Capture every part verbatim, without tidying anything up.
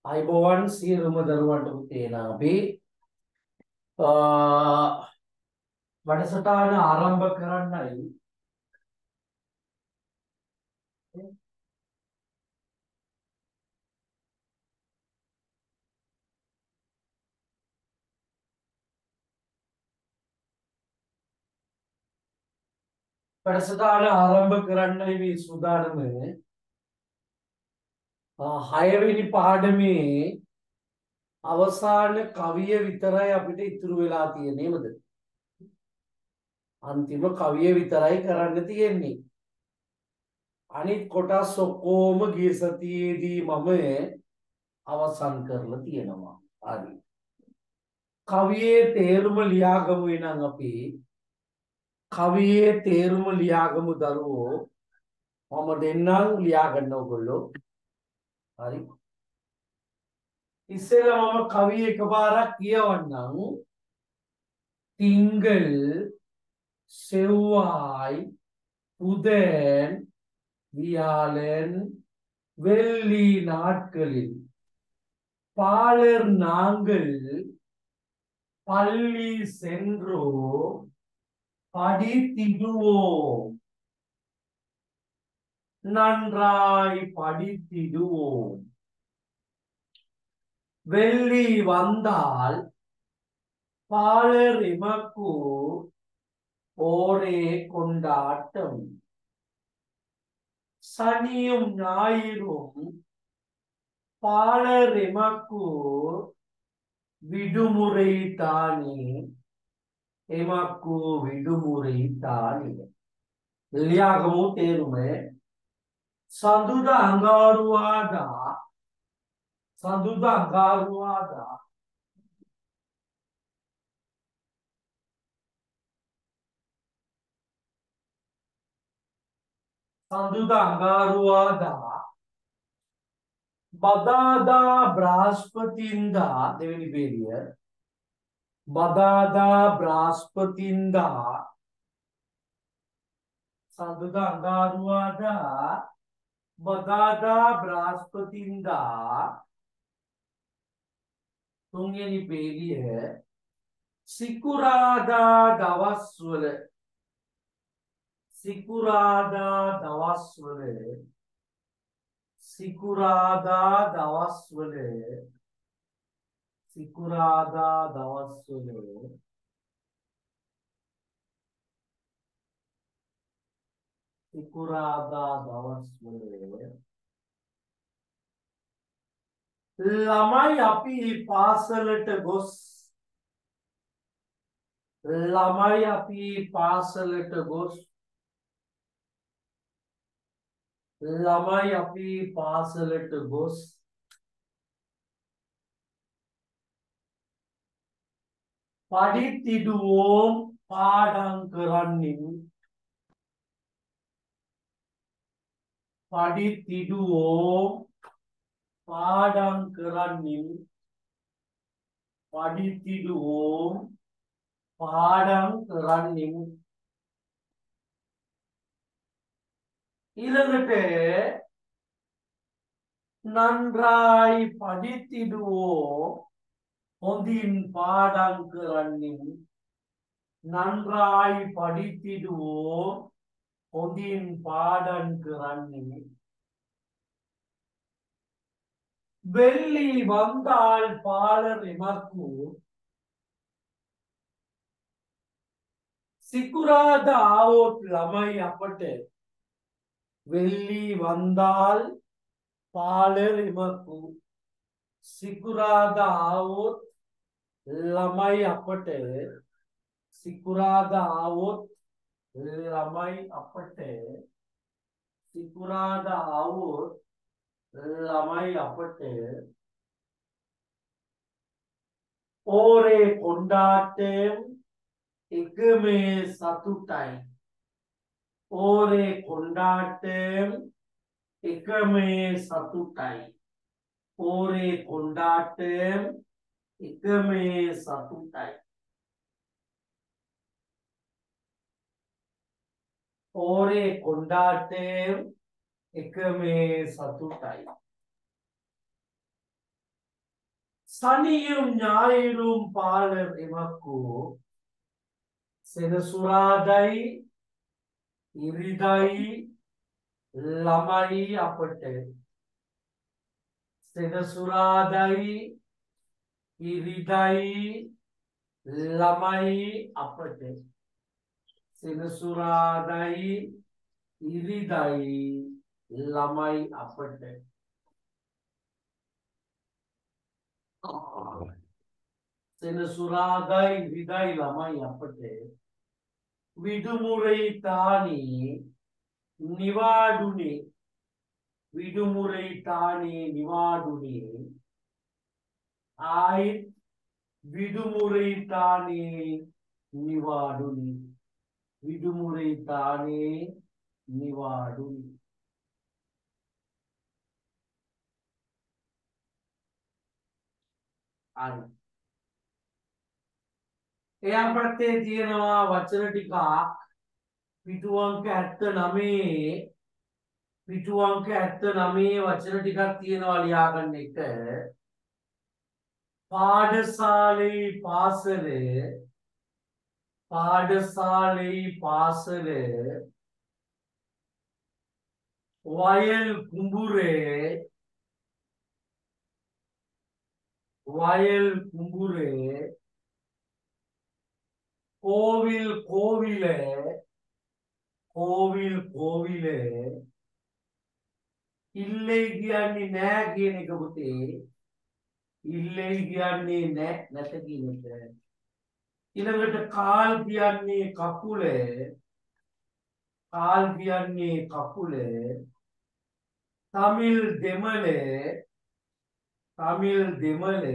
අයිබෝවන් සියලුම දරුවන්ට පුතේන අපි වැඩසටහන ආරම්භ කරන්නයි වැඩසටහන ආරම්භ කරන්නයි මේ සූදානම හයවෙනි පාඩමේ අවසාන කවිය විතරයි අපිට ඉතුරු වෙලා තියෙන්නේ නේද? අන්තිම කවිය විතරයි කරන්න තියෙන්නේ. අනිත් කොටස් ඔක්කොම ගිය සතියේදී මම අවසන් කරලා තියෙනවා. හරි. කවියේ තේරුම ලියාගමු එනම් අපි කවියේ තේරුම ලියාගමු දරුවෝ. මම දෙන්නම් ලියා ගන්න ඕගොල්ලෝ. හරි. ඉස්සෙල්ලා මම කවිය එකපාරක් කියවන්නම්. திங்கள் செவ்வாய் புதன் வியாழன் வெள்ளி நாட்களில் பாலர் நாங்கள் பள்ளி சென்றோம் படித்திடுவோம் நன்றாய் படித்திடுவோம். வெள்ளி வந்தால் பாலர் எமக்கு ஒரே கொண்டாட்டம். சனியும் ஞாயிறும் பாலர் எமக்கு விடுமுறை தானே එමක්කු විඩුමුරයි තාලිය. ලියාගමු තේරුම. සඳුදා අඟහරුවාදා සඳුදා අඟහරුවාදා සඳුදා අඟහරුවාදා බදාදා බ්‍රහස්පතින්දා දෙවෙනි පේලිය බදාදා බ්‍රහස්පතින්දා සඳුදා අඟහරුවාදා බදාදා බ්‍රහස්පතින්දා තුන්වෙනි පේලිය සිකුරාදා දවස්වල සිකුරාදා දවස්වල සිකුරාදා දවස්වල සිකුරාදා දවස්වල සිකුරාදා දවස්වල ළමයි අපි පාසලට ගොස් ළමයි අපි පාසලට ගොස් ළමයි අපි පාසලට ගොස් படித்திடுவோம் பாடம் කරන්නින් படித்திடுவோம் பாடம் කරන්නින් படித்திடுவோம் பாடம் කරන්නින්. ඊළඟට நன்றாய் படித்திடுவோம் හොඳින් පාඩම් කරන්නින් நன்றாய் படித்திடுவோம் හොඳින් පාඩම් කරන්නින්. வெள்ளி வந்தால் பாலர் எமக்கு සිකුරාදා ආවොත් ළමයි අපට වෙள்ளි වන්දාල් පාලර් එමකු සිකුරාදා ආවොත් ළමයි අපට සිකුරාදා ආවොත් ළමයි අපට සිකුරාදා ආවොත් ළමයි අපට ඕරේ කොණ්ඩාටම් එකමේ සතුටයි. ඕරේ කොණ්ඩාටම් එකමේ සතුටයි. ඕරේ කොණ්ඩාටම් එකමේ සතුටයි. ඕරේ කොණ්ඩාටම් එකමේ සතුටයි. සනියුම් ඥායිරුම් පාල එවක්කු සෙනසුරාදයි ඉරිදයි ළමයි අපට සෙනසුරාදයි ඉරිදයි ළමයි අපට සෙනසුරාදයි ඉරිදයි ළමයි අපට සෙනසුරාදයි ඉරිදයි ළමයි අපට විදුමුරයි තානේ නිවාඩුනේ විදුමුරයි තානේ නිවාඩුනේ ආයිත් විදුමුරයි තානේ නිවාඩුනේ විදුමුරයි තානේ නිවාඩුනේ ආයි එයා ප්‍රත්‍යේ තියෙනවා වචන ටිකක් පිටු අංක හැත්තනවය පිටු අංක හැත්තනවය වචන ටිකක් තියෙනවා ලියා ගන්න එක පාඩශාලේ පාසලේ පාඩශාලේ පාසලේ වයල් කුඹුරේ වයල් කුඹුරේ கோவில் கோவிலே கோவில் கோவிலே ඉල්ලේ කියන්නේ නෑ කියන එක පුතේ ඉල්ලේ කියන්නේ නෑ නැත කියන එක ඊළඟට කාල් කියන්නේ කකුලේ කාල් කියන්නේ කකුලේ තමිල් දෙමළේ තමිල් දෙමළේ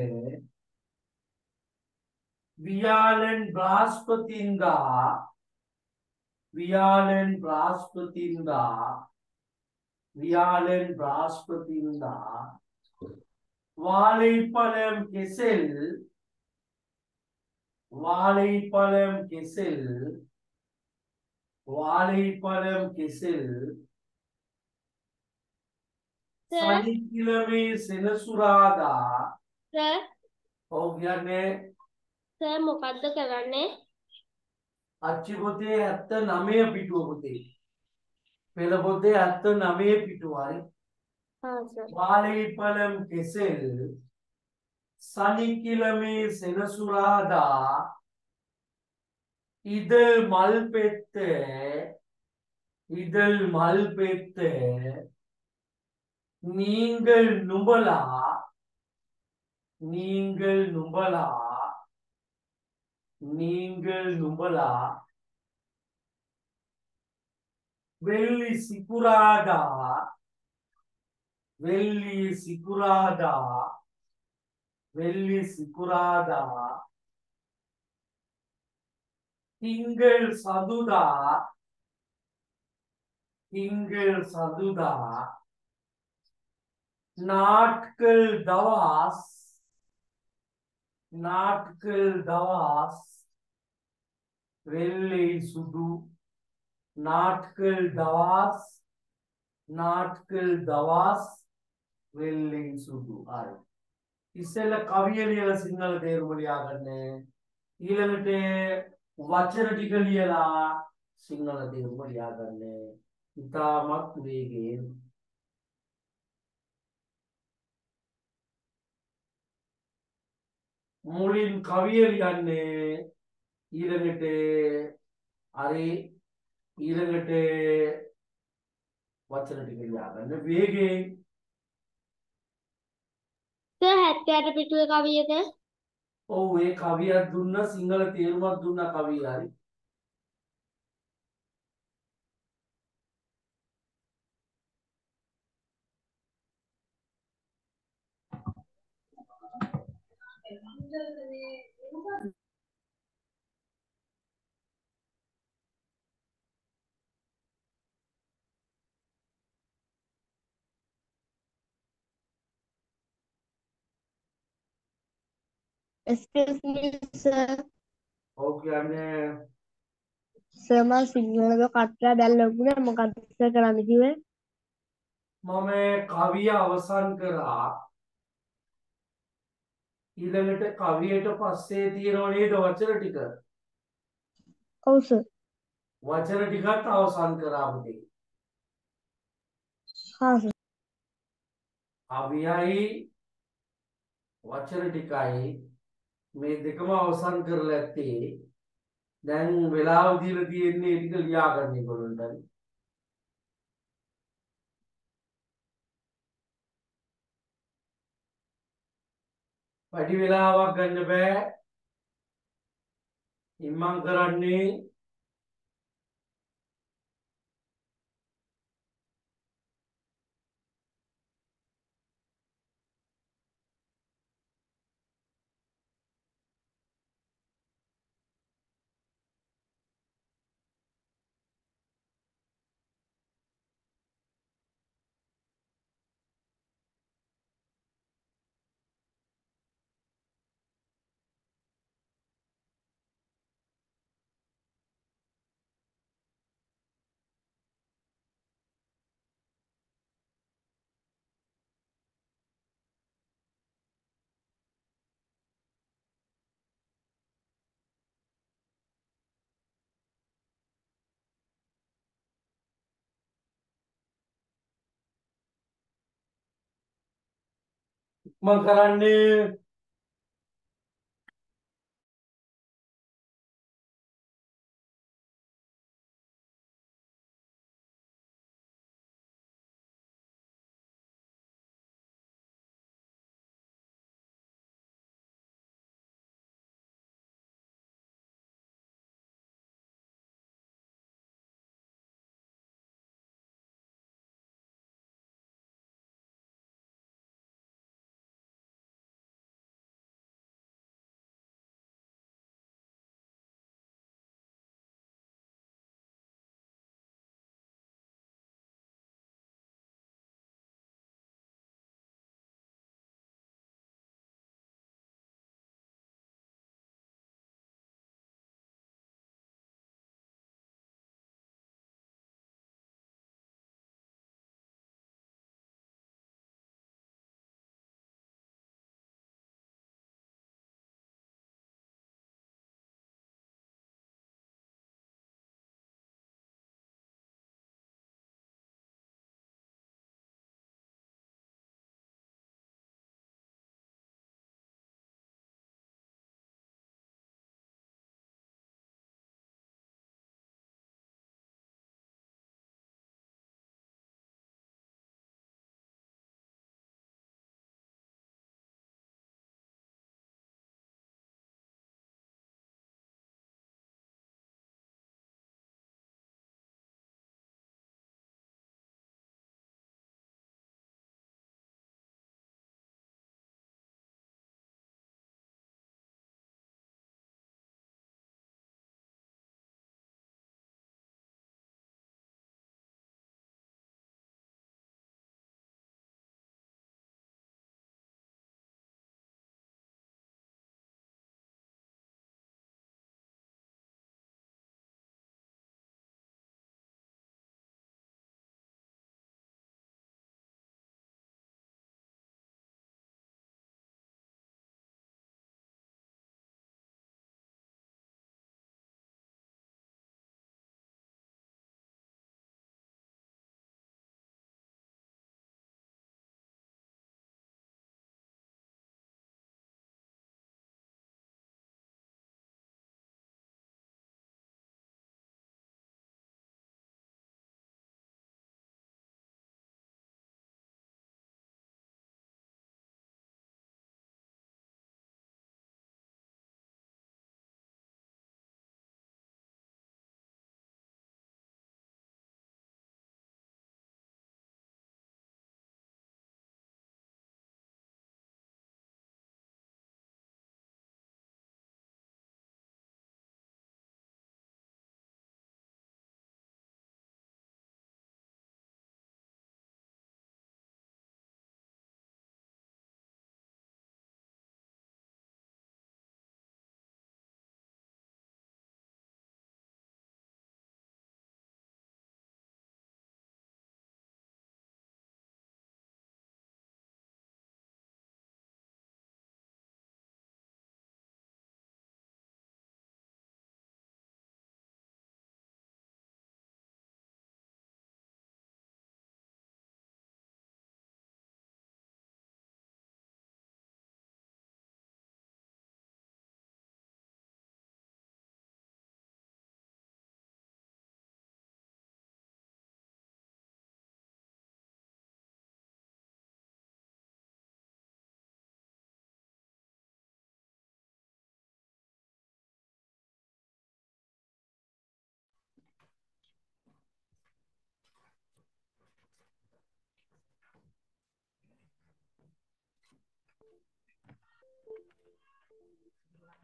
වියාලෙන් බ්‍රහස්පතින්දා වියාලෙන් බ්‍රහස්පතින්දා වියාලෙන් බ්‍රහස්පතින්දා வாழைப்பழம் கெசல் வாழைப்பழம் கெசல் வாழைப்பழம் கெசல் சனிக்கிழமை செனசுராதா සර් ඔව් කියන්නේ සර් මොකද්ද කරන්නේ? අච්චි පොතේ හැත්තනවය පිටුව පුතේ පෙළ පොතේ හැත්තනවය පිටුව හරි හා සර්. வாழைப்பழம் கெசல் சனிக்கிழமை செனசுராதா இதழ் மல் பெத்த இதழ் மல் பெத்த நீங்கள் நும்பலா நீங்கள் நும்பலா நீங்கள் நும்பலா வெள்ளி சிக்குராதா வெள்ளி சிக்குராதா வெள்ளி சிக்குராதா திங்கள் சதுதா திங்கள் சதுதா நாட்கள் தவாஸ் நாட்கள் தவாஸ் வெள்ளை சுடு நாட்கள் தவாஸ் நாட்கள் தவாஸ் வெள்ளை සුදු හරි ඉස්සෙල්ලා කවිය ලියලා සිංහල තේරුම ලියා ගන්න ඊළඟට වචන ටික ලියලා සිංහල තේරුම ලියා ගන්න ඉතාමත් වේගයෙන් මුලින් කවිය ලියන්නේ ඊළඟට හරි ඊළඟට වචන ටික ලියා ගන්න වේගයෙන් සර් හැත්තෑට පිටුවේ කවියක ඔව් ඒ කවියක් දුන්නා සිංහල තේරුමක් දුන්නා කවිය හරි excuse me sir. ඔව් කියන්නේ සර් මම සිංහලක කට්ටා දැල්ලුණා මොකක්ද සර් කරන්න කිව්වේ? මම කවිය අවසන් කරා ඊළඟට කවියට පස්සේ තියෙනව නේද වචන ටික. ඔව් සර්. වචන ටිකත් අවසන් කරා පුතේ. හා සර්. කවියයි වචන ටිකයි මේ දෙකම අවසන් කරලා ඇත්තේ. දැන් වෙලාව දීලා තියෙන්නේ ඒ ටික ලියා ගන්න ඒගොල්ලන්ට. වැඩි වෙලාවක් ගන්න බෑ. ඉම්මන් කරන්නේ ඉක්මන් කරන්නේ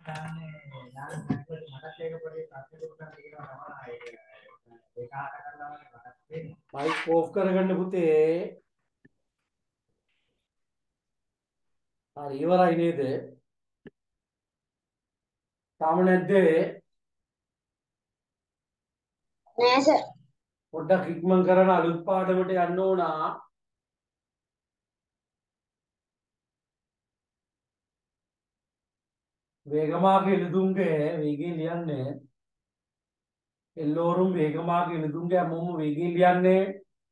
මයික් ඕෆ් කරගන්න පුතේ. හරි ඉවරයි නේද? තාම නැද්ද? නෑ සර්. පොඩ්ඩක් ඉක්මන් කරන අලුත් පාඩමට යන්න ඕනා. වේගමාගේ එළුදුන්ගේ වේගයෙන් ලියන්නේ. එල්ලෝරුම් වේගමාගේ එළුදුන්ගේ හැමෝම වේගයෙන් ලියන්නේ.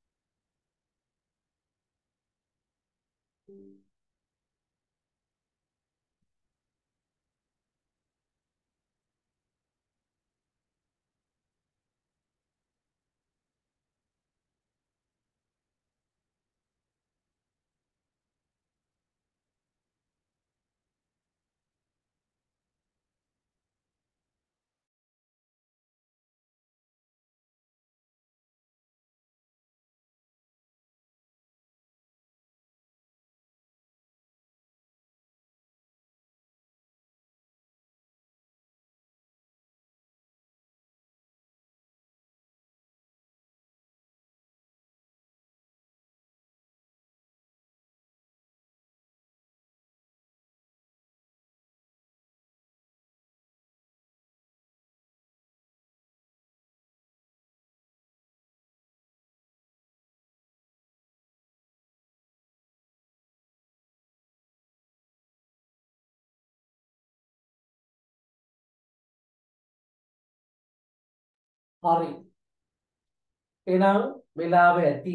හරි. එහෙනම් වෙලාව ඇති.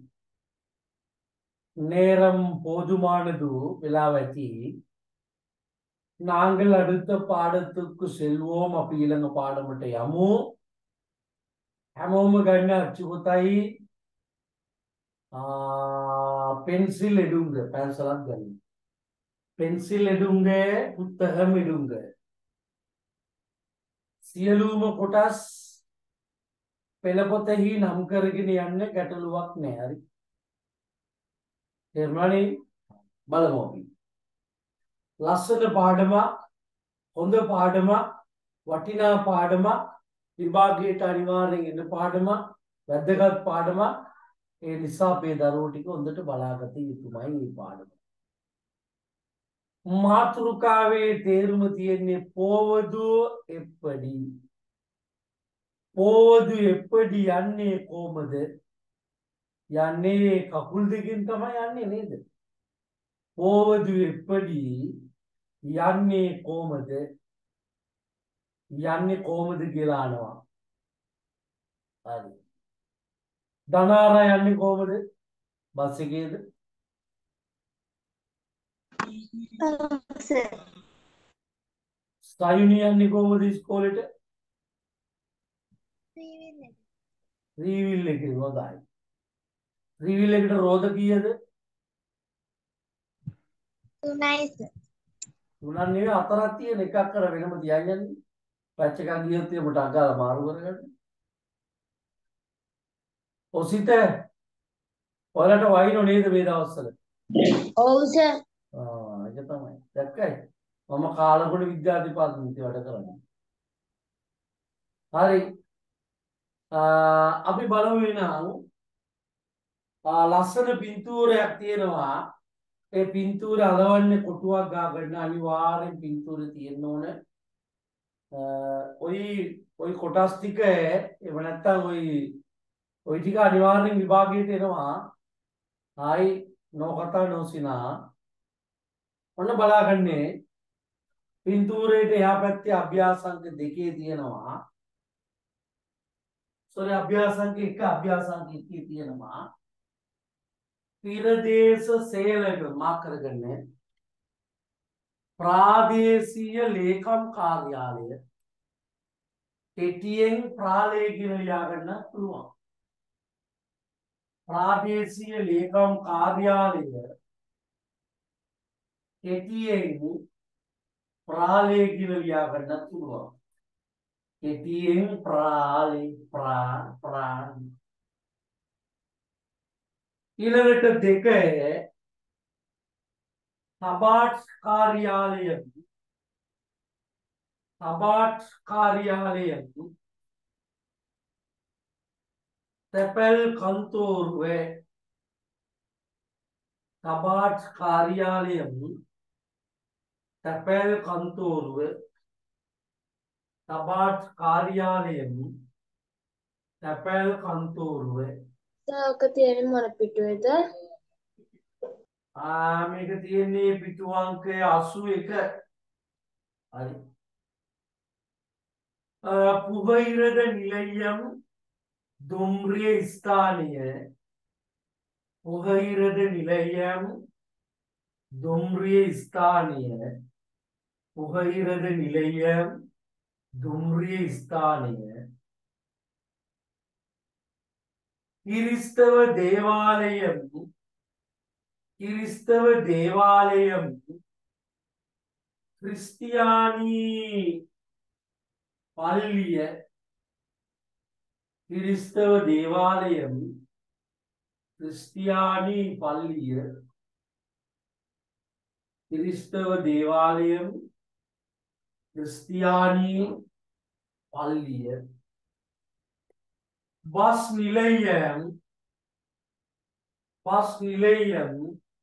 நேரம் போதுமானது වෙලාව ඇති. நாங்கள் அடுத்த பாடத்துக்கு செல்வோம். අපි ඊළඟ පාඩමට යමු. හැමෝම ගන්න අච්චු පුතයි පෙන්සිල් එඩුංග පැන්සලක් ගන්න. පෙන්සිල් එඩුංග පුත්තහම එඩුංග. සියලුම කොටස් පෙළපොතෙහි නම් කරගෙන යන්න ගැටලුවක් නෑ. හරි. තේරුණානේ? බලමු අපි. ලස්සන පාඩමක්, හොඳ පාඩමක්, වටිනා පාඩමක්, විභාගයට අනිවාර්යෙන් එන පාඩමක්, වැදගත් පාඩමක්. ඒ නිසා අපේ දරුවෝ ටික හොඳට බලාගත යුතුමයි මේ පාඩම. මාතෘකාවේ තේරුම තියෙන්නේ පොවදු එප්පඩි. පොවදු එප්පඩි යන්නේ කොහමද? යන්නේ කකුල් දෙකෙන් තමයි යන්නේ නේද? පොවදු එප්පඩි යන්නේ කොහමද? යන්නේ කොහමද කියලා අහනවා. හරි. ධනාරා යන්නේ කොහමද? බස් එකේද? සර්. සයුනි යන්නේ කොහමද ඉස්කෝලේට? ත්‍රිවිල් එකේ. හොඳයි. ත්‍රිවිල් එකට රෝද කීයද? තුනයි සර්. තුනක් නෙවෙයි හතරක් තියෙන එකක් කර වෙනම තියන්නේ. පැච් එකක් ගියොත් එමුට අගාලා මාරු කරගන්න. ඔසිත ඔයාලට වයින්ෝ නේද මේ දවස්වල? ඔව් සර්. ආ ඒක තමයි. දැක්කයි. මම කාලගුණ විද්‍යා දෙපාර්තමේන්තුවේ වැඩ කරන්නේ. හරි. අපි බලමු වෙනනම් ලස්සන පින්තූරයක් තියෙනවා. ඒ පින්තූර අලවන්නේ කොටුවක් ගාගන්න අනිවාර්යෙන් පින්තූරේ තියෙන්න ඕන. ඔයි ඔයි කොටස් ටික එහෙම නැත්නම් ඔයි ඔයි ටික අනිවාර්යෙන් විභාගයට එනවා. ආයි නොකතා නොසිනා. ඔන්න බලාගන්නේ පින්තූරේට එහා පැත්තේ අභ්‍යාසංක දෙකේ තියෙනවා. සෝරි අභ්‍යාසංක එක අභ්‍යාසංක එකේ තියෙනවා. පිරදේශ සේවක මාක් කරගන්න. ප්‍රාදේශීය ලේකම් කාර්යාලය කෙටියෙන් ප්‍රාලය කියලා ලියා ගන්න පුළුවන්. ප්‍රාදේශීය ලේකම් කාර්යාලය කෙටියෙන් ප්‍රාලය කියලා ලියා ගන්න පුළුවන්. කෙටියෙන් ප්‍රාලය ප්‍රා ප්‍රා ඊළඟට දෙක තබාට් කාර්යාලය තබාට් කාර්යාලයෙන් තැපැල් කන්තෝරුවේ තබාට් කාර්යාලයෙන් තැපැල් කන්තෝරුව තබාට් කාර්යාලයෙන් තැපැල් කන්තෝරුව සාක තියෙන මොන පිටුවේද? ආ මේක තියෙන්නේ පිටු අංකය අසූ එක. හරි. புகையிரத நிலையம் දුම්රිය ස්ථානය புகையிரத நிலையம் දුම්රිය ස්ථානය புகையிரத நிலையம் දුම්රිය ස්ථානය கிறிஸ்தவ தேவாலயம் கிறிஸ்தவ தேவாலயம் கிறிஸ்டியானி பள்ளிய கிறிஸ்தவ தேவாலயம் கிறிஸ்டியானி பள்ளிய கிறிஸ்தவ தேவாலயம் கிறிஸ்டியானி பள்ளிய பஸ் நிலையம் பஸ் நிலையம்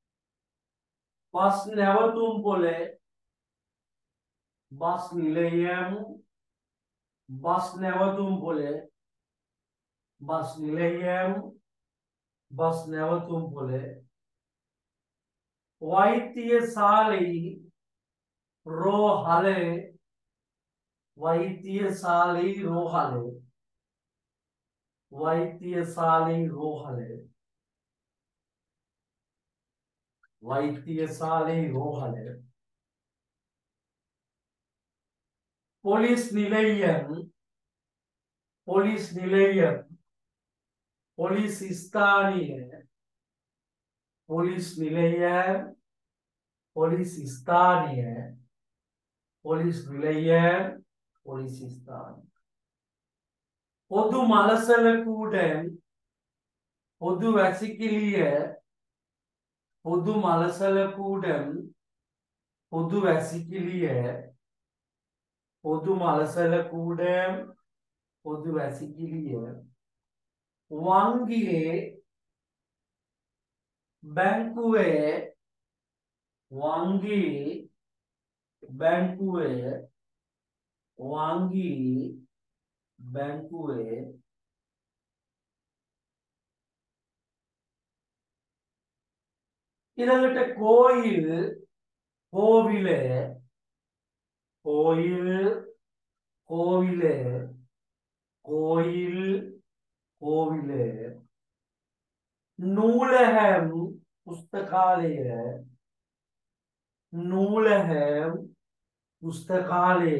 பஸ் නැවතුම් පොළ බස් නිලයම් බස් නැවතුම් පොළ බස් නිලයම් බස් නැවතුම් පොළ වෛද්‍යශාලයි රෝහල වෛද්‍යශාලයි රෝහල වෛද්‍යශාලයි රෝහල වෛද්‍යශාලයි රෝහල போலீஸ் நிலையம் போலீஸ் நிலையம் போலீஸ் ஸ்தானிய போலீஸ் நிலையம் போலீஸ் ஸ்தானிய போலீஸ் நிலையம் போலீஸ் ஸ்தானிய பொது மலசல கூடம் பொது வசிக்கிலிய பொது மலசல கூடம் பொது வசிக்கிலிய பொது மலசல கூடம் பொது வசிக்கிலிய වංගියේ බැංකුවේ වංගී බැංකුවේ වංගී බැංකුවේ ඊළඟට කෝයිල් කෝවිල කෝයිල් කෝවිල කෝයිල් කෝවිල නූලහැම් පුස්තකාලය නූලහැම් පුස්තකාලය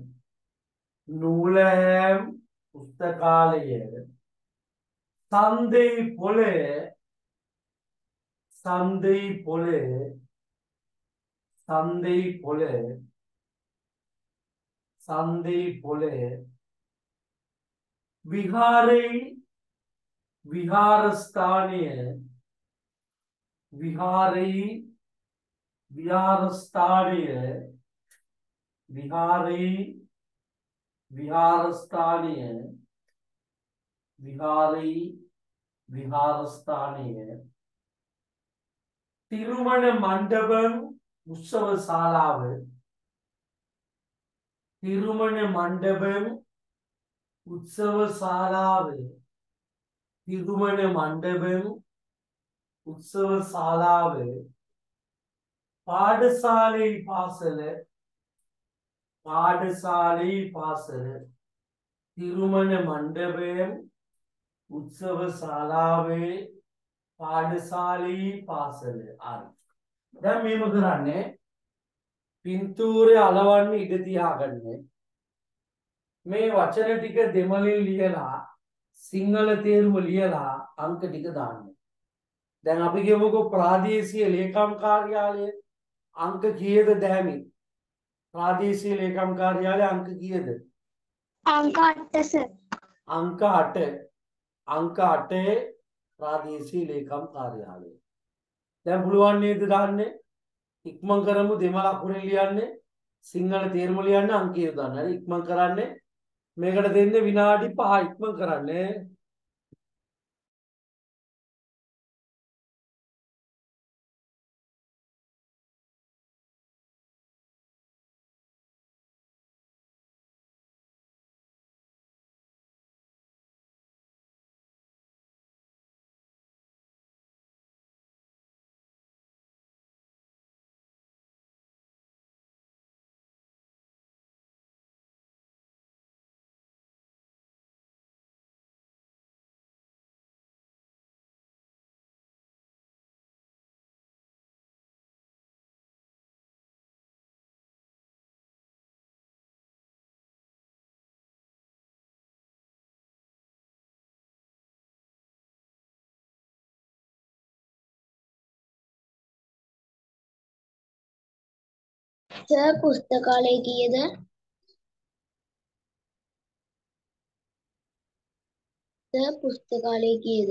නූලහැම් පුස්තකාලය සන්දෙයි පොළේ සන්දෙයි පොළේ සන්දෙයි පොළේ සන්දෙයි පොළේ විහාරෙයි විහාරස්ථානය විහාරෙයි විහාරස්ථානය විහාරෙයි විහාරස්ථානය විහාරෙයි විහාරස්ථානය තිරුමණ මණ්ඩපම් උත්සව ශාලාව තිරුමණ මණ්ඩපම් උත්සව ශාලාව තිරුමණ මණ්ඩපම් උත්සව ශාලාව පාඨශාලයි පාසල පාඨශාලයි පාසල තිරුමණ මණ්ඩපම් උත්සව ශාලාවේ පාඨශාලයි පාසල ආයි දැන් මේක කරන්නේ පින්තූරේ අලවන්න ඉඩ තියාගන්න මේ වචන ටික දෙමළෙන් ලියලා සිංහල තේරුම ලියලා අංක ටික දාන්න. දැන් අපි කියමුකෝ ප්‍රාදේශීය ලේකම් කාර්යාලය අංක කීයද දැමි? ප්‍රාදේශීය ලේකම් කාර්යාලය අංක කීයද? අංක අට සර්. අංක අට. අංක අට ප්‍රාදේශීය ලේකම් කාර්යාලය. දැන් පුළුවන් නේද දාන්න? ඉක්මන් කරමු දෙමළ අකුරෙන් ලියන්න. සිංහල තේරුම ලියන්න අංකය යොදන්න. හරි ඉක්මන් කරන්න. මේකට දෙන්නේ විනාඩි පහ ඉක්මන් කරන්න. සර් පුස්තකාලය කීයද? සර් පුස්තකාලය කීයද?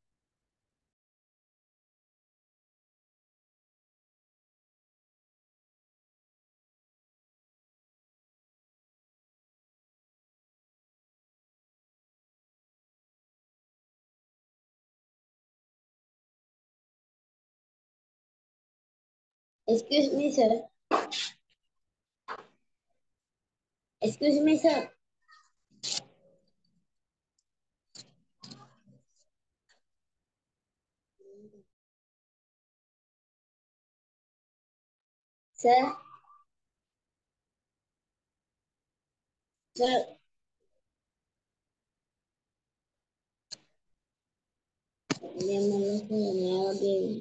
Excuse me, sir. Excuse me, sir. Sir, sir. Dia malas nanya lagi.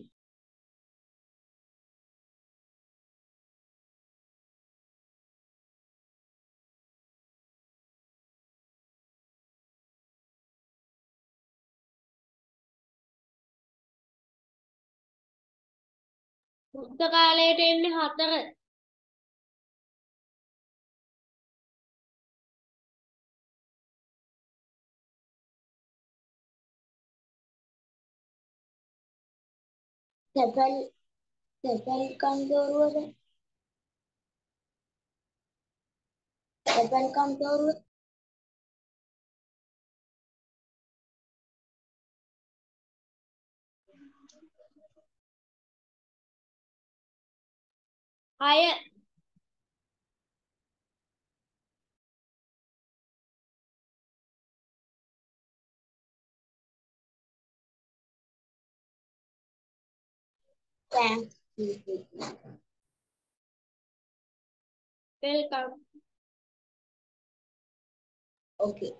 පුස්තකාලයට එන්නේ හතර. සැපල් සැපල් කන්තෝරුවද? සැපල් කන්තෝරුව? හය. Thanks. Welcome. Okay.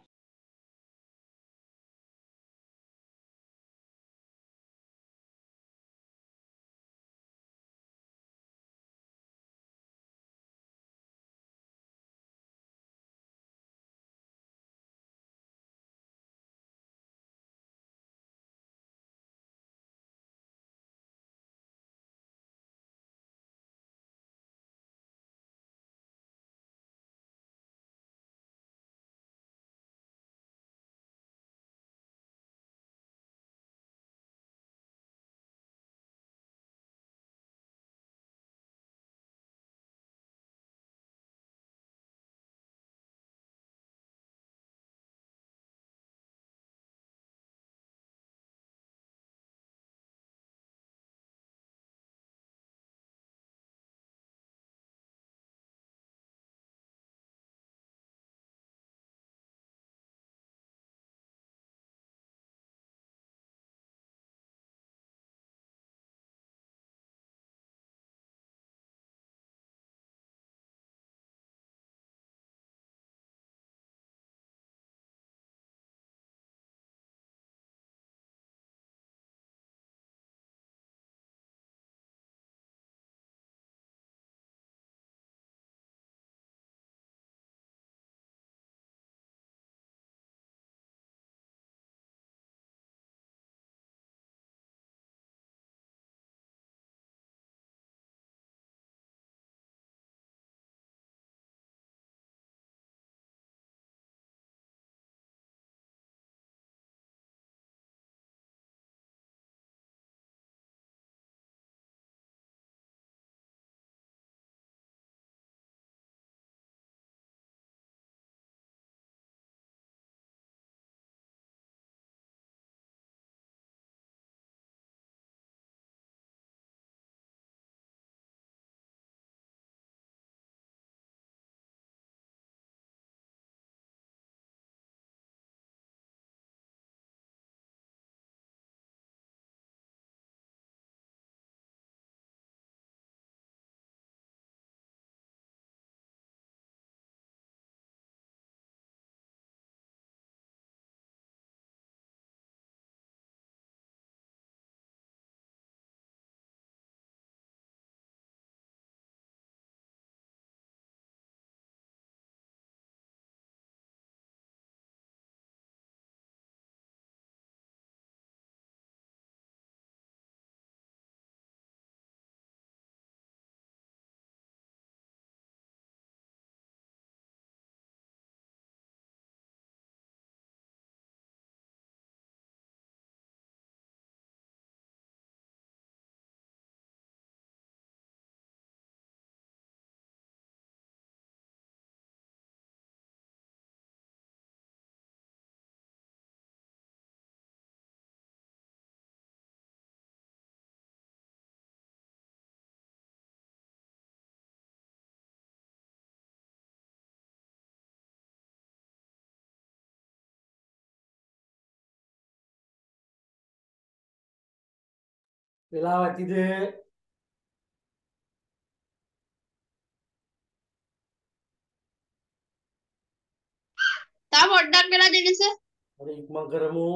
වෙලා ඇතිද? තව පොඩ්ඩක් වෙලා දෙන්න සර්. හරි ඉක්මන් කරමු.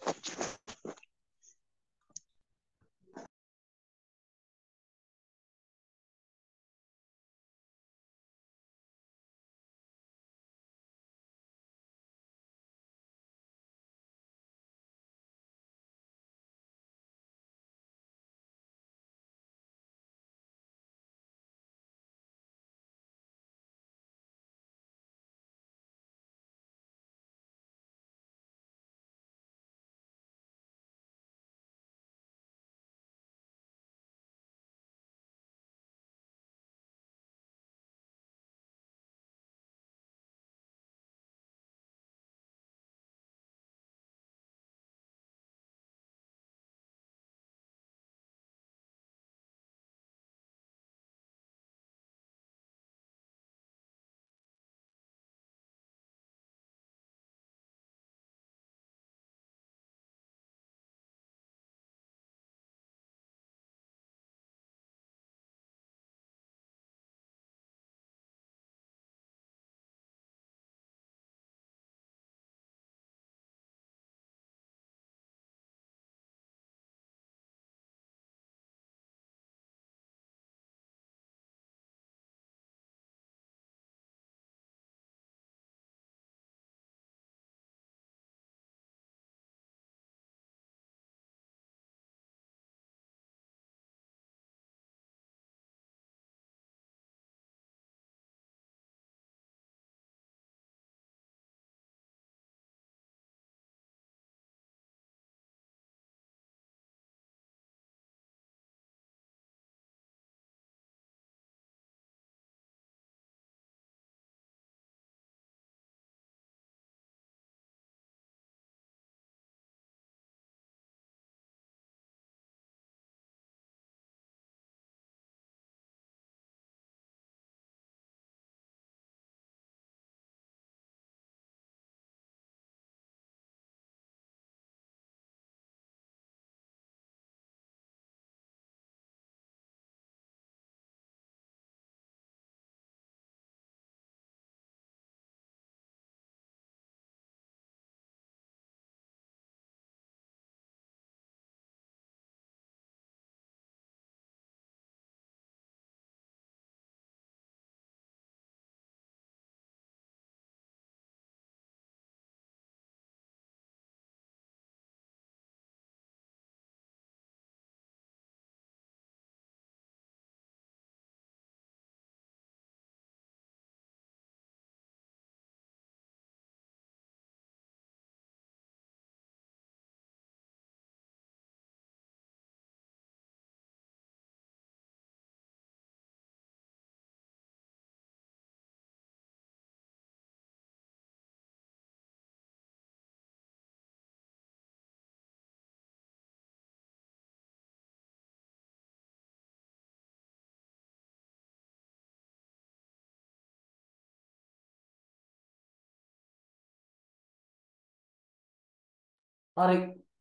හරි.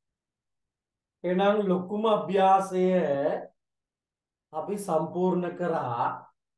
එහෙනම් ලොකුම අභ්‍යාසය අපි සම්පූර්ණ කරා.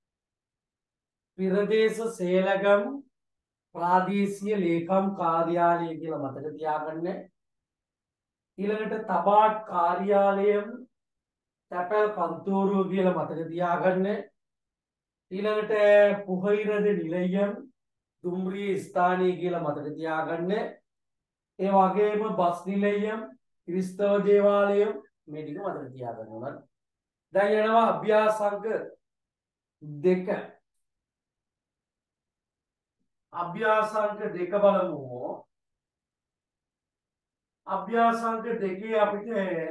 පිරදේශ සේලගම් ප්‍රාදේශීය ලේකම් කාර්යාලය කියලා මතක තියාගන්න. ඊළඟට තබාට් කාර්යාලයම තැපැල් කන්තෝරුව කියලා මතක තියාගන්න. ඊළඟට පුහයිරද නිලයම් දුම්රිය ස්ථානය කියලා මතක තියාගන්න. ඒ වගේම බස් නිලයම් ක්‍රිස්තව දේවාලයම් මේ ටික මතක තියාගන්න ඕන. දැන් යනවා අභ්‍යාස අංක දෙක. අභ්‍යාස අංක දෙක බලමු. අභ්‍යාස අංක දෙකේ අපිට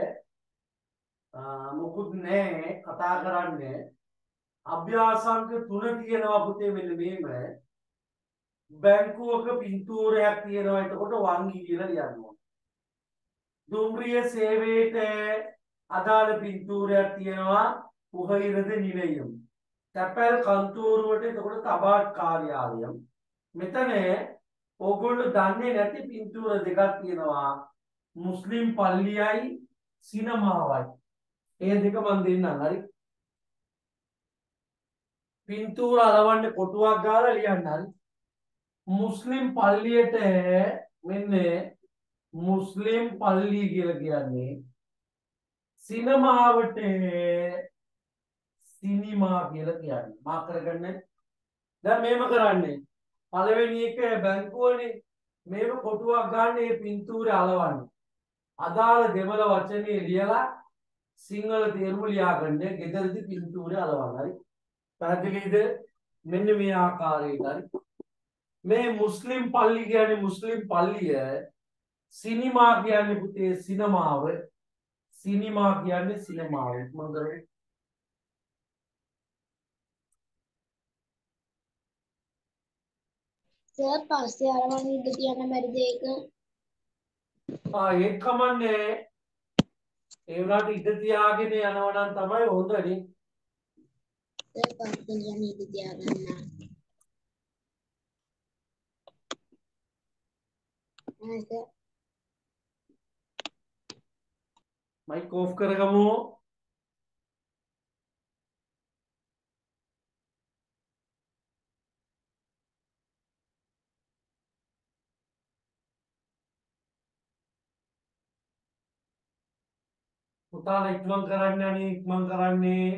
මොකුත් නැහැ කතා කරන්න. අභ්‍යාස අංක තුන තියෙනවා පුතේ මෙන්න මේම. බැංකුවක පින්තූරයක් තියෙනවා එතකොට වංගි කියලා ලියන්න ඕන. දුම්රිය සේවයට අදාළ පින්තූරයක් තියෙනවා පුහයිරද නිලයම්. තැපැල් කන්තෝරුවට එතකොට තබාට් කාර්යාලයම්. මෙතන ඕගොල්ලෝ දන්නේ නැති පින්තූර දෙකක් තියෙනවා. මුස්ලිම් පල්ලියයි සිනමාවයි. ඒ දෙක මම දෙන්නම්. හරි. පින්තූර අලවන්න කොටුවක් ගාලා ලියන්න. හරි. මුස්ලිම් පල්ලියට මෙන්න මුස්ලිම් පල්ලි කියලා කියන්නේ සිනමාවට සිනිමා කියලා කියන්නේ. මාක් කරගන්න. දැන් මේව කරන්නේ. පළවෙනි එක බැංකුවනේ මේව කොටුවක් ගන්න මේ පින්තූරේ අලවන්න. අදාළ දෙමළ වචනේ ලියලා සිංහල තේරුම ලියා ගන්න. ගෙදරදී පින්තූරේ අලවන්න. හරි. පැහැදිලිද? මෙන්න මේ ආකාරයට. හරි. මේ මුස්ලිම් පල්ලි කියන්නේ මුස්ලිම් පල්ලිය සිනිමා කියන්නේ පුතේ සිනමාව සිනිමා කියන්නේ සිනමාව මම කරේ සර් පස්සේ අරවන් ඉඳ තියන්න බැරිද ඒක? ආ ඒක කමන්නේ ඒ වුණාට ඉඳ තියාගෙන යනවා නම් තමයි හොඳනේ සර් පස්සේ යන්න ඉඳ තියාගන්න. ආ සර් මයික් ඕෆ් කරගමු පුතාලා ඉක්මන් කරන්න අනේ ඉක්මන් කරන්නේ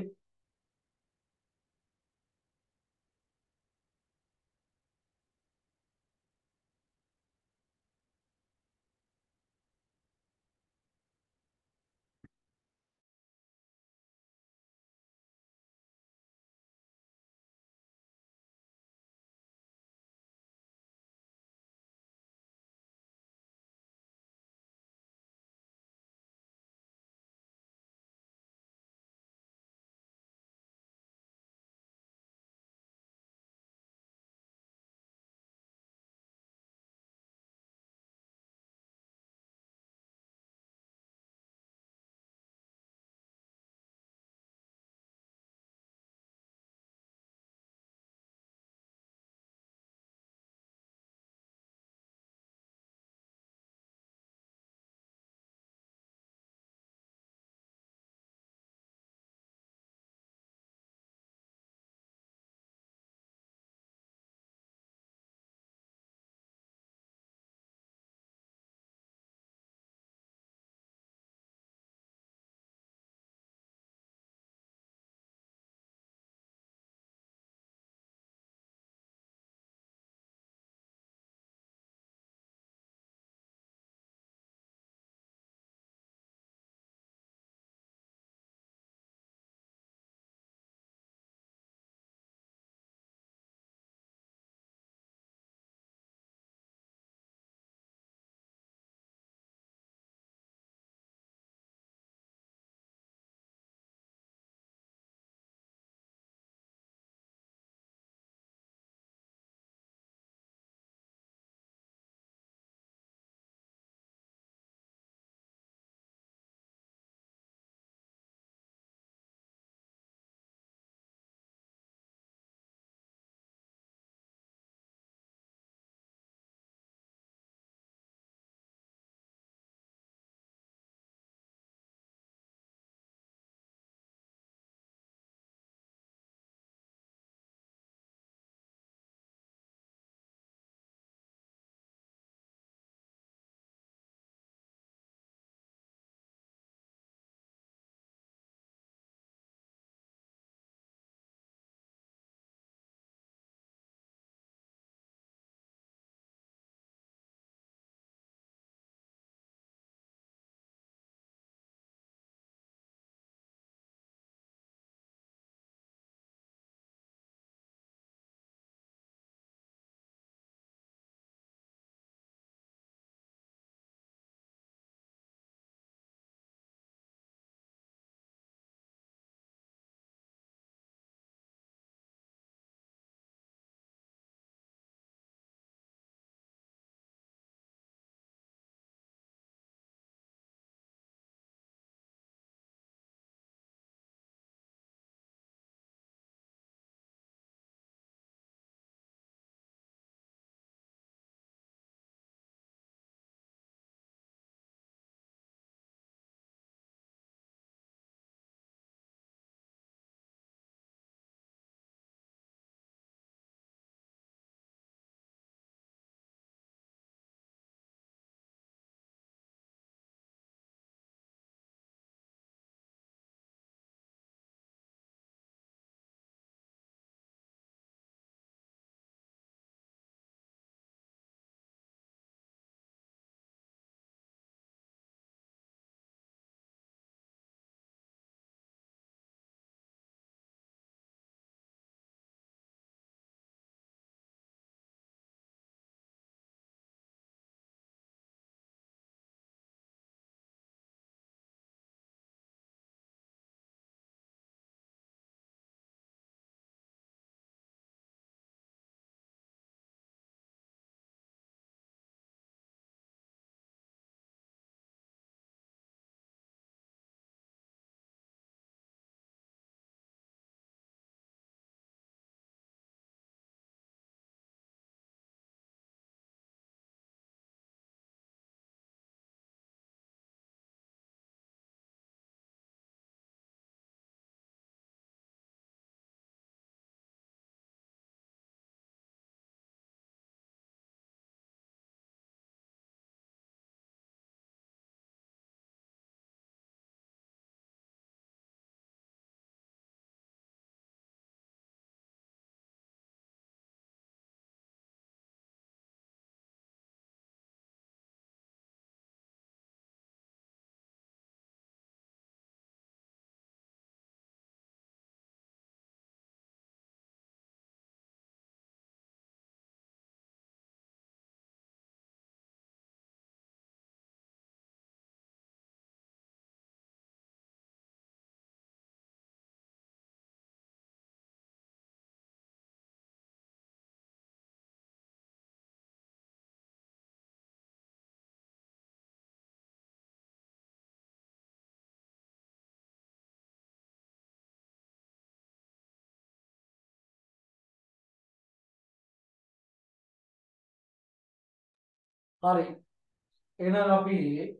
හරි එහෙනම් අපි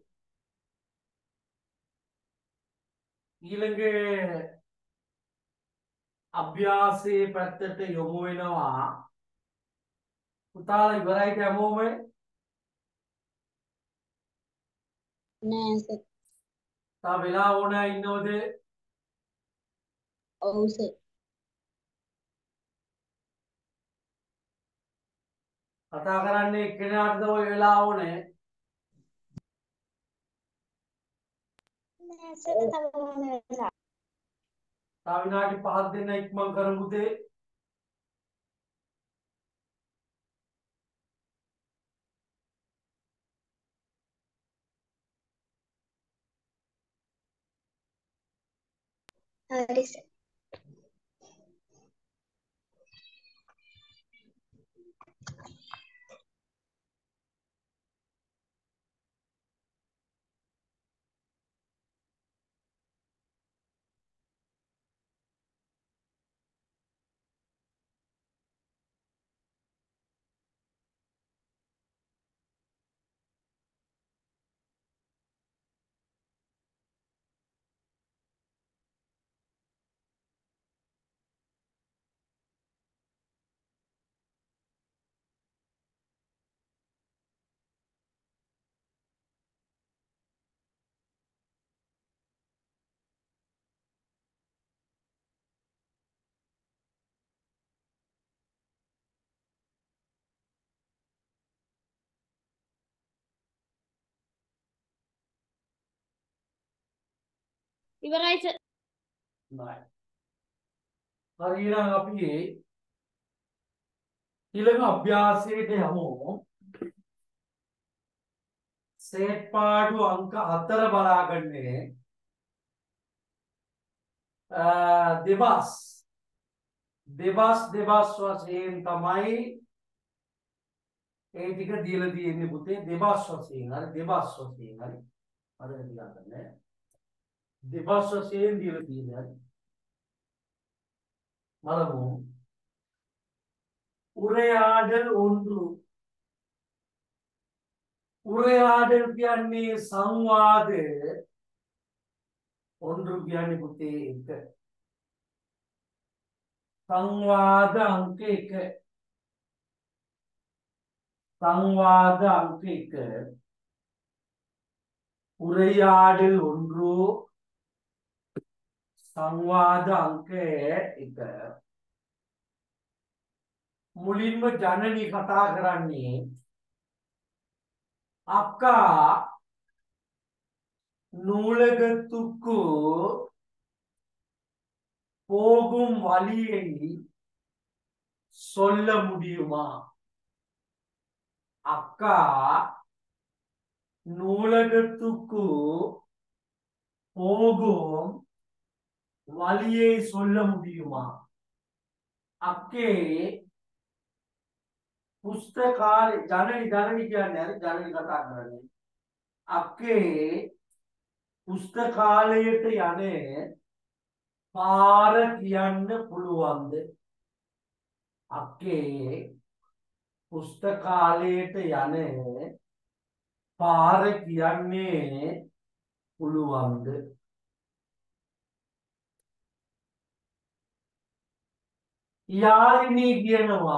ඊළඟ අභ්‍යාසයේ පැත්තට යොමු වෙනවා පුතාලා ඉවරයි හැමෝම නෑ සර්. තා වෙලා ඕන ඉන්නවද ඔව් සර්. කතා කරන්නේ එක්කෙනාටද ඔය වෙලා ඕනේ නෑ සර් තමයි වෙලා. තා විනාඩි පහක් දෙන්න ඉක්මන් කරමු පුතේ හරි සර්. ඉවරයි සර්. නයි හරි එහෙනම් අපි ඊළඟ අභ්‍යාසයට යමු සේට් පාඩු අංක හතර බලාගන්නේ දෙබස් දෙබස් දෙබස් වශයෙන් තමයි ඒ ටික දීලා තියෙන්නේ පුතේ දෙබස් වශයෙන් හරි දෙබස් වශයෙන් හරි අර තියාගන්න දෙබස් වශයෙන් දීලා තියෙන්නේ හරි බලමු උරයාඩල් ஒன்று උරයාඩල් කියන්නේ සංවාද ஒன்று කියන්නේ පුතේ එක සංවාද අංක එක සංවාද අංක එක උරයාඩල් ஒன்று සංවාද අංක එක මුලින්ම ජනනි කතා කරන්නේ අක්කා நூலகத்துக்கு போகும் வழியை சொல்ல முடியுமா அக்கா நூலகத்துக்கு போகும் வழியை சொல்ல முடியுமா அக்கே पुस्तकालय जननी जननी කියන්නේ ජනනි කතා කරන්නේ අක්කේ පුස්තකාලයට යන්නේ පාර කියන්න පුළුවන්ද අක්කේ පුස්තකාලයට යන්නේ පාර කියන්නේ පුළුවන්ද යාලිනී කියනවා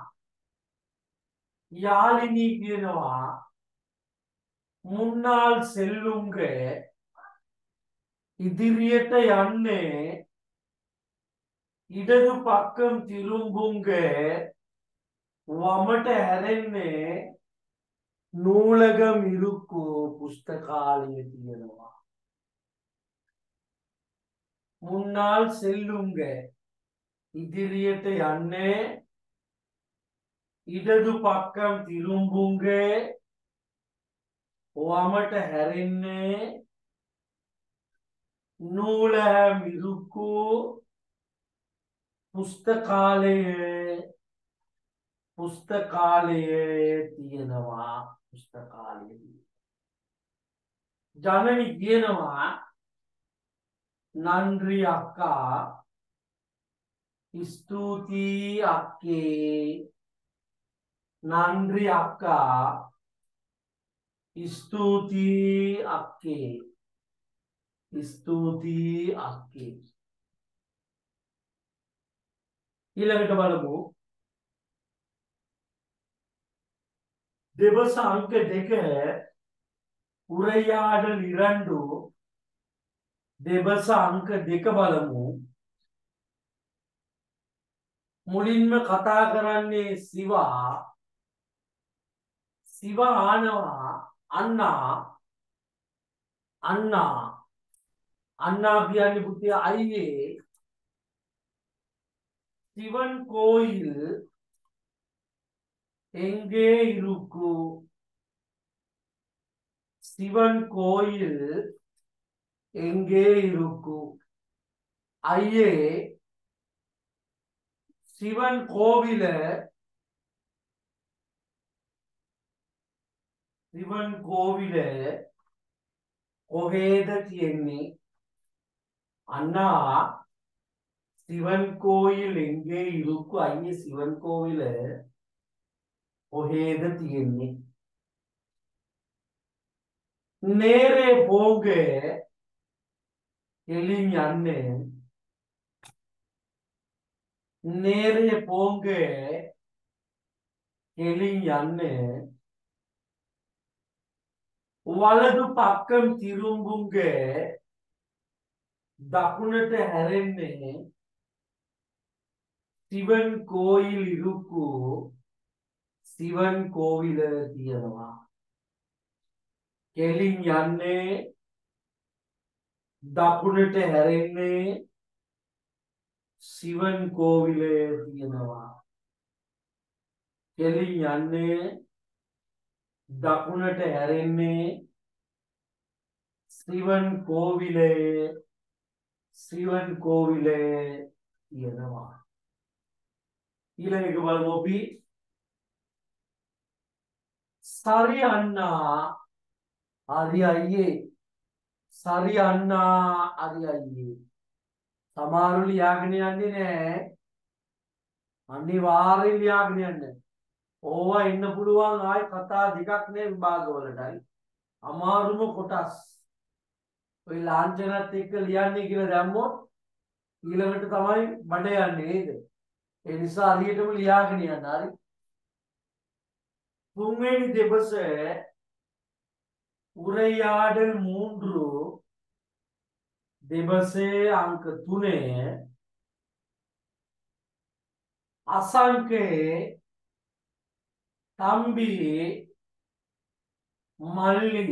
යාලිනී කියනවා මුන්නාල් සෙල්ලුම්ග ඉදිරියට යන්නේ ඉඩදු පක්කම් තිරුම්බුන්ග වමට හැරෙන්නේ නූලගම් ඉරුක්කු පුස්තකාලය තියෙනවා මුන්නාල් සෙල්ලුම්ග ඉදිරියට යන්නේ ඉඩදු පක්කම් තිරුම්බුන්ගේ වමට හැරෙන්නේ නූලෑම් ඉරුක්කු පුස්තකාලයේ පුස්තකාලයේ තියෙනවා පුස්තකාලයේ ජනනි කියනවා නන්රි අක්කා ස්තුතියි අක්කේ නන්රි අක්කා स्तुति अक्के स्तुति अक्के ඊළඟට බලමු දෙබස අංක දෙක උරයාඩල් ඉරන්ඩු දෙබස අංක දෙක බලමු මුලින්ම කතා කරන්නේ සිවා සිවා ආනවා අන්නා අන්නා අන්නා කියන්නේ පුතේ අයියේ சிவன் கோயில் எங்கே இருக்கு சிவன் கோயில் எங்கே இருக்கு ஐயே சிவன் கோவில சிவன் கோவில කොහෙද තියෙන්නේ அண்ணா சிவன் கோயில் எங்கே இருக்கு ஐயே சிவன் கோவில කොහෙද තියෙන්නේ நேரே போங்க කෙලින් යන්නේ நேரே போங்க කෙලින් යන්නේ වලදු පක්කම් තිරුඹුංග දකුණට හැරෙන්නේ சிவன் கோயில் இருக்கு சிவன் கோவில තියෙනවා කෙලින් යන්නේ දකුණට හැරෙන්නේ சிவன் கோவிල තියෙනවා කෙලින් යන්නේ දකුණට හැරෙන්නේ சிவன் கோவில சிவன் கோவிල තියෙනවා ඊළඟ බලමු අපි සරි අන්නා හරි අයියේ සරි අන්නා හරි අයියේ සමහරු ලියාගෙන යන්නේ නැහැ අනිවාර්යෙන් ලියාගෙන යන්න ඕවා ඉන්න පුළුවන් ආයි කතා දෙකක් නේ විභාගවලටයි අමාරුම කොටස් ඔය ලාංඡනත් එක්ක ලියන්නේ කියලා දැම්මොත් ඊළඟට තමයි බඩ යන්නේ නේද ඒ නිසා හරියටම ලියාගෙන යන්න හරි තුන්වෙනි දෙබස උරයාඩල් மூன்று දෙබසේ අංක තුනේ අසංකේ தம்பி மல்லி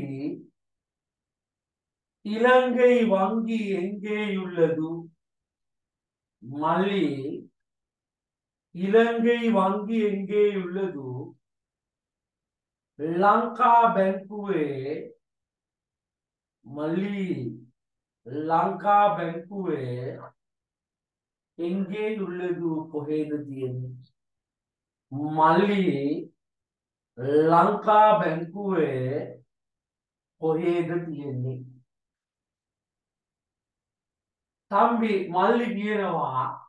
இலங்கை வங்கி எங்கேயுள்ளது மல்லி இலங்கை வங்கி எங்கேயுள்ளது லங்கா பேங்குவே மல்லி லங்கா பேங்குவே எங்கேயுள்ளது කොහෙද තියෙන්නේ மல்லி ලංකා බැංකුවේ කොහෙද තියෙන්නේ තම්බි මල්ලි කියනවා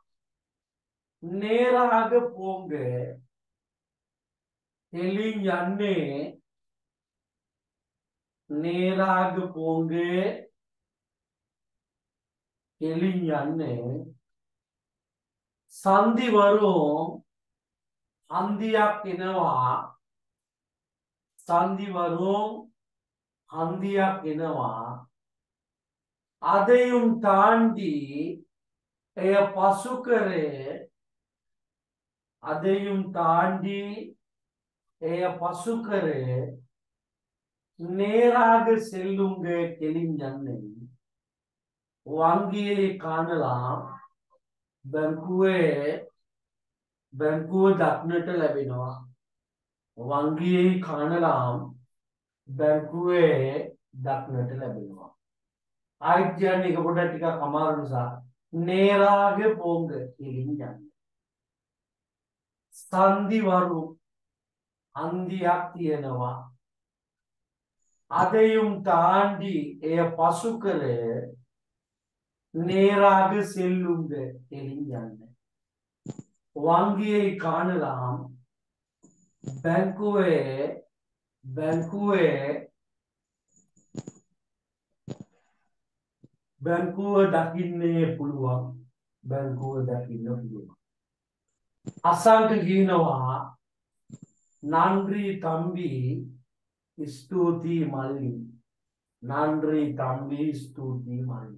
நேராக போங்க කෙලින් යන්නේ நேராக போங்க කෙලින් යන්නේ சந்தி வரும் அந்திයක් එනවා சந்தி வரும் அந்திයක් එනවා அதையும் தாண்டி එය පසු කරේ அதையும் தாண்டி එය පසු කරේ நேராக செல்லுங்க කෙලින් යන්නේ වංගියේ කාණலாம் බැංකුවේ බැංකුව දක්නට ලැබෙනවා වංගියේ කාණலாம் බැංකුවේ දක්නට ලැබෙනවා ආයිත් කියන්නේ එක පොඩක් ටිකක් අමාරු නිසා நேராக போங்க කෙලින් යන්න සන්ධි වරු අන්දියක් තියෙනවා அதையும் தாண்டி එය පසු කර நேராக செல்லுங்க කෙලින් යන්න වංගියේ කාණலாம் බැංකුවේ බැංකුවේ බැංකුව දකින්නේ පුළුවන්. බැංකුව දකින්න පුළුවන්. අසංක කියනවා නන්රි තම්බි ස්තුතියි මල්ලි. නන්රි තම්බි ස්තුතියි මල්ලි.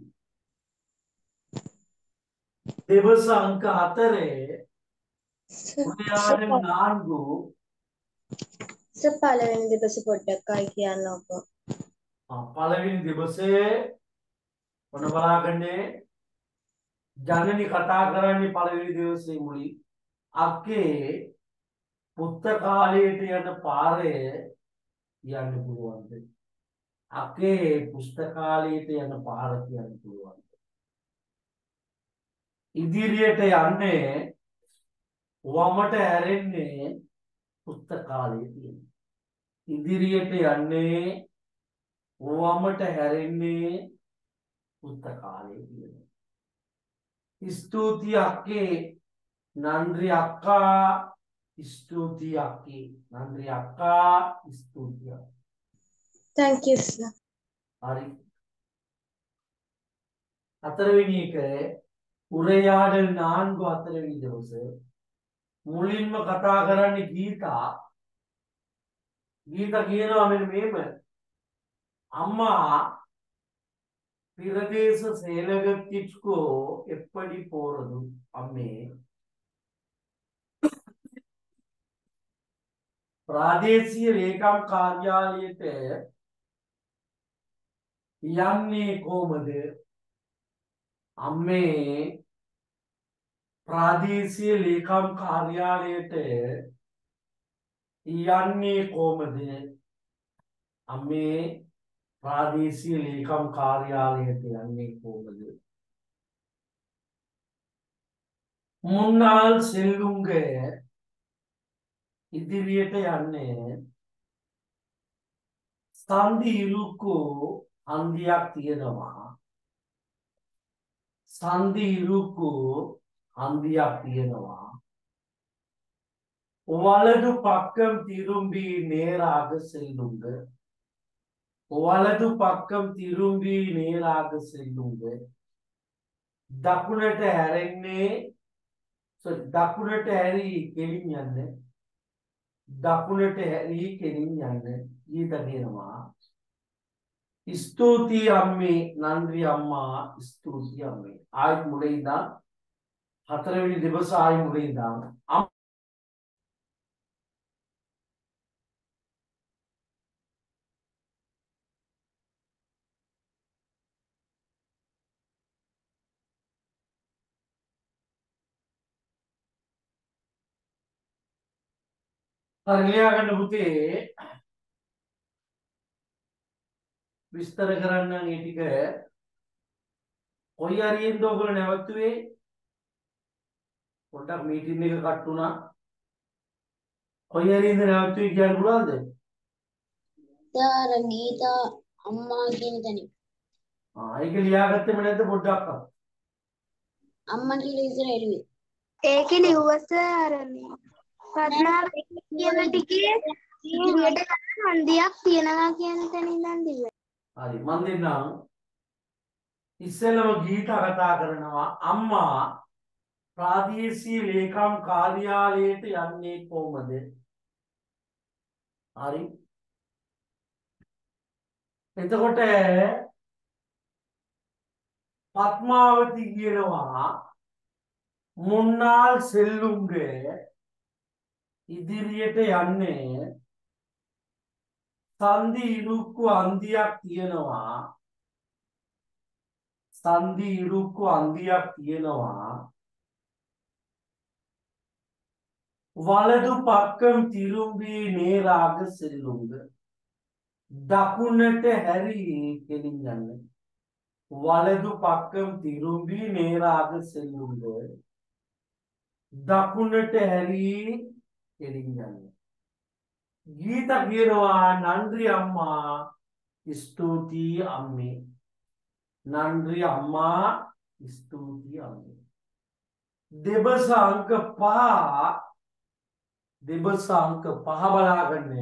දෙවස අංක හතරේ උදයාට නාන්ගු සර් පළවෙනි දෙපස පොඩ්ඩක් ආයි කියන්නකෝ. පළවෙනි දෙබසේ ඔන්න බලාගන්නේ ජනනි කතා කරන්නේ පළවෙනි දවසේ මුලින් අක්කේ පුස්තකාලයට යන පාරේ යන්න පුළුවන්ද? අක්කේ පුස්තකාලයට යන පාර කියන්න පුළුවන්ද? ඉදිරියට යන්නේ වමට හැරෙන්නේ පුස්තකාලයේ තියෙන. ඉදිරියට යන්නේ වමට හැරෙන්නේ පුස්තකාලයේ තියෙන. ස්තුතියි අක්කේ නන්රි අක්කා ස්තුතියි අක්කේ නන්රි අක්කා ස්තුතියි. Thank you sir. හරි. හතරවෙනි එක උරයාඩල් නාන්ගු හතරවෙනි දවසේ මුලින්ම කතා කරන්නේ ගීතා. ගීතා කියනවා මෙන්න මේම අම්මා பிரதேச செயலகத்திற்கோ எப்படி போறது அம்மே? ප්‍රාදේශීය ලේකම් කාර්යාලයට යන්නේ කොහොමද? අම්මේ ප්‍රාදේශීය ලේකම් කාර්යාලයට යන්නේ කොහොමද? අම්මේ ප්‍රාදේශීය ලේකම් කාර්යාලයට යන්නේ කොහොමද? මුන්නාල් සෙල්ලුංග ඉදිරියට යන්නේ සන්ධි ඉරුක්කු හන්දියක් තියෙනවා. சந்தி இருக்கு அந்தியாக තියෙනවා. வலது பக்கம் திரும்பி நேராக செல்லுங்க. வலது பக்கம் திரும்பி நேராக செல்லுங்க. දකුණට හැරෙන්නේ දකුණට හැරි කෙලින් යන්න. දකුණට හැරි කෙලින් යන්න. ඊට කියනවා ස්තුතියි අම්මේ නන්දි අම්මා ස්තුතියි අම්මේ. ආයෙත් මුලින් ඉඳන් හතරවෙනි දවස ආයෙ මුලින් ඉඳන් හරියා ගන්න පුතේ විස්තර කරන්න මේ ටික කොයි හරියෙන්ද ඔයගොල්ලෝ නැවතුනේ පොඩ්ඩක් මීටින් එක කට් වුණා කොයි හරියෙන්ද නැවතුනේ කියන්න පුළුවන්ද? දාර ගීතා අම්මා කියන තැන. ආ ඒක ලියාගත්තේ නැද්ද පොඩ්ඩක්? අම්මා කියලා ඉස්සර එළුවේ. ඒකේ ලිව්වස ආරන්නේ. පද්මාව කියන ටිකේ ඉදිරියට යන හන්දියක් තියනවා කියන තැන ඉඳන් දිව්වා. හරි මන් දෙන්නම් ඉස්සෙල්ලම ගීතා කතා කරනවා අම්මා ප්‍රාදේශීය ලේකම් කාර්යාලයට යන්නේ කොහොමද? හරි එතකොට පద్මාවති කියනවා මුන්නාල් සෙල්ලුම්ගේ ඉදිරියට යන්නේ සන්ධි ඉරුක්කු අන්දියක් තියෙනවා. சந்தி இருக்கு அந்தியாக තියෙනවා. வலது பக்கம் திரும்பி நேராக செல்லுங்க. දකුණට හැරි කෙලින් යන්න. වලදු පක්කම් திரும்பி நேராக செல்லுங்க. දකුණට හැරි කෙලින් යන්න. ගීතා කියනවා නන්දි අම්මා ස්තුතියි අම්මේ. නන්දි අම්මා ස්තුතියි අම්මේ. දෙබස අංක පහ දෙබස අංක පහ බලාගන්නේ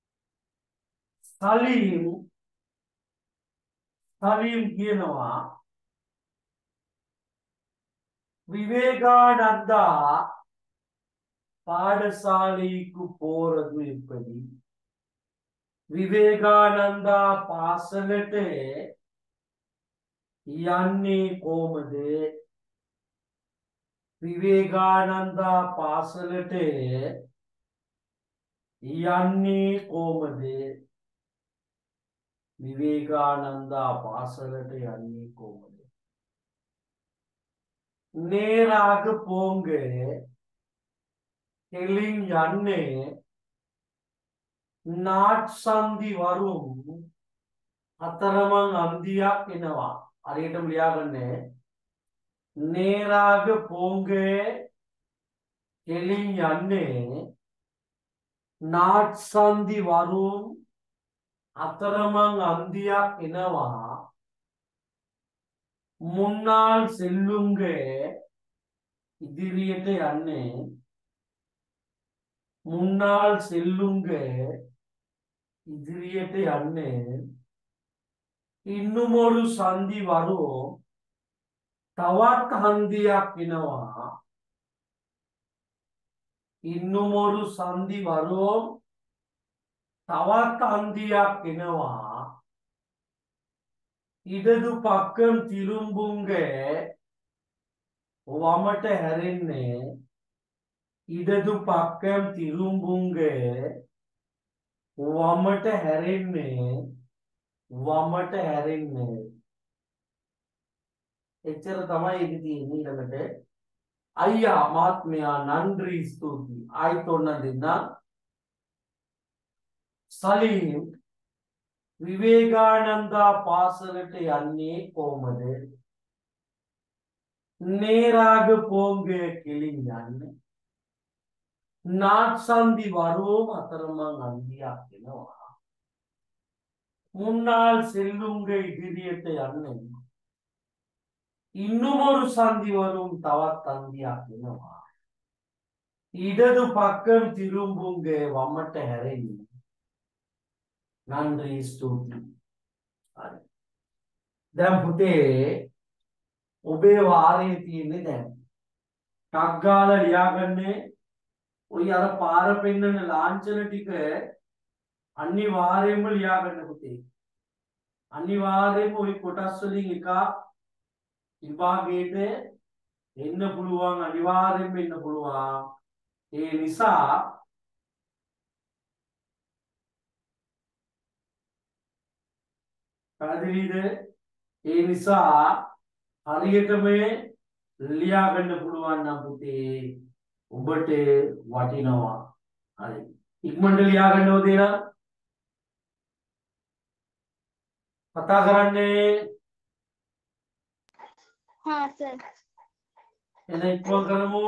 සලීම් සලීම් කියනවා వివేకానంద పాఠశాలకు పోరదు ఎప్పటి විවේකානන්ද පාසලට යන්නේ කොහමද විවේකානන්ද පාසලට යන්නේ කොහමද විවේකානන්ද පාසලට යන්නේ කොහමද நேராக போங்க එලින් යන්නේ நாட்சந்தி வரும் අතරමං අන්දියක් එනවා හරියටම ලියාගන්න நேராக போங்க එලින් යන්නේ நாட்சந்தி வரும் අතරමං අන්දියක් එනවා முன்னால் செல்லுங்க ඉදිරියට යන්නේ முன்னால் செல்லுங்க ඉදිරියට යන්නේ இன்னுமொரு சந்தி வரும் තවත් හන්දියක් එනවා இன்னுமொரு சந்தி வரும் තවත් හන්දියක් එනවා இடது பக்கம் திரும்புங்க වමට හැරෙන්නේ இடது பக்கம் திரும்புங்க වමට හැරෙන්නේ වමට හැරෙන්නේ එච්චර තමයි ඉති තියෙන්නේ ඊළඟට අයියා මාත්මයා නන්රි ස්තුති ආයිත් ඔන්න දෙන්න සලීම් විවේකානන්ද පාසලට යන්නේ කොහමද நேராக போங்க කෙලින් යන්නේ நாட்சந்தி வரும் අතරමං අන්දියක් එනවා முன்னால் செல்லுங்க ඉදිරියට යන්නේ இன்னுமொரு சந்தி வரும் තවත් අන්දියක් එනවා இடது பக்கம் திரும்புங்க වමට හැරෙන්න நன்றி ස්තුති හරි දැන් පුතේ ඔබේ වාරයේ තියෙන්නේ දැන් ටක් ගාලා ලියාගන්නේ ඔය අර පාර පෙන්නන ලාංඡන ටික අනිවාර්යයෙන්ම ලියාගන්න පුතේ අනිවාර්යයෙන්ම ওই කොටස් වලින් එකක් විභාගයට එන්න පුළුවන් අනිවාර්යයෙන්ම එන්න පුළුවන් ඒ නිසා පැහැදිලිද ඒ නිසා හරියටම ලියාගන්න පුළුවන් නම් පුතේ ඔබට වටිනවා හරි ඉක්මනට ලියාගන්න ඕනේ නේද කතා කරන්නේ हाँ सर එන ඉක්මන් කරමු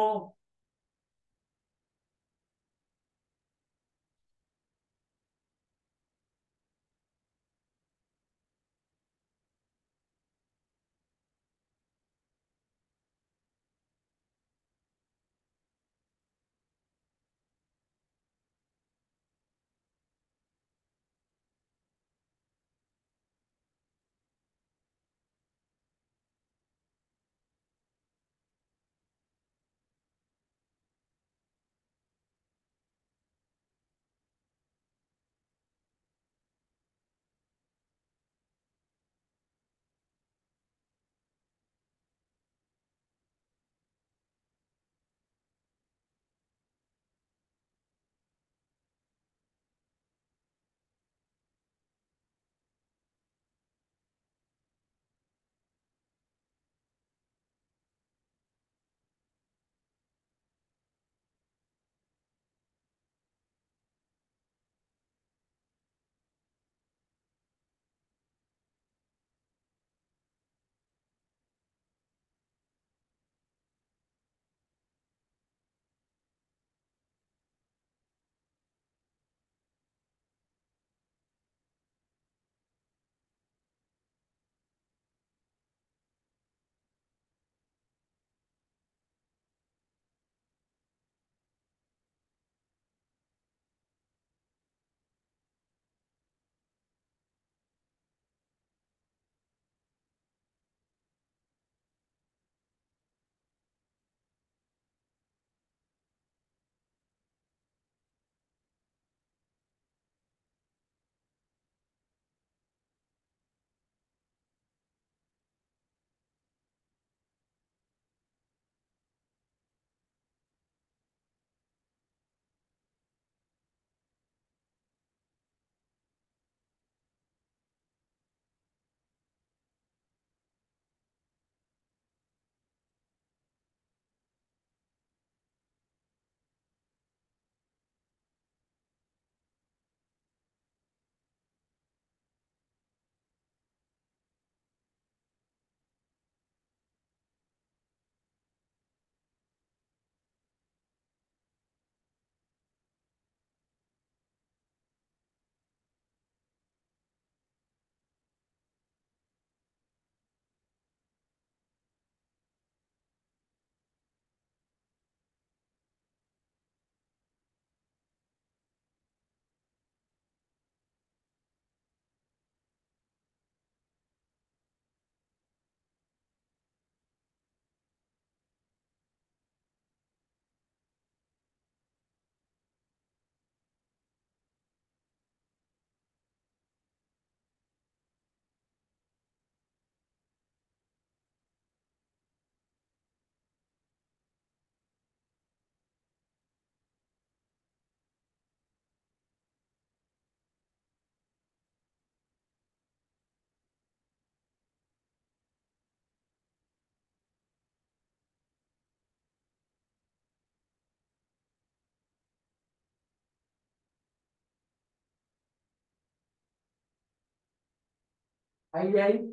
आई आई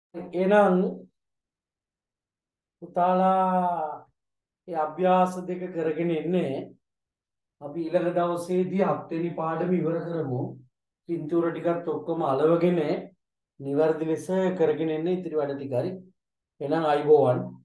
එහෙනම් පුතාලා ඒ අභ්‍යාස දෙක කරගෙන ඉන්නේ අපි ඊළඟ දවසේදී හත් වෙනි පාඩම ඉවර කරමු. පින්තූර ටිකත් ඔක්කොම අලවගෙන නිවැරදි ලෙස කරගෙන ඉන්න ඉතිරි වැඩ ටික හරි. එහෙනම් අයිබෝවන්.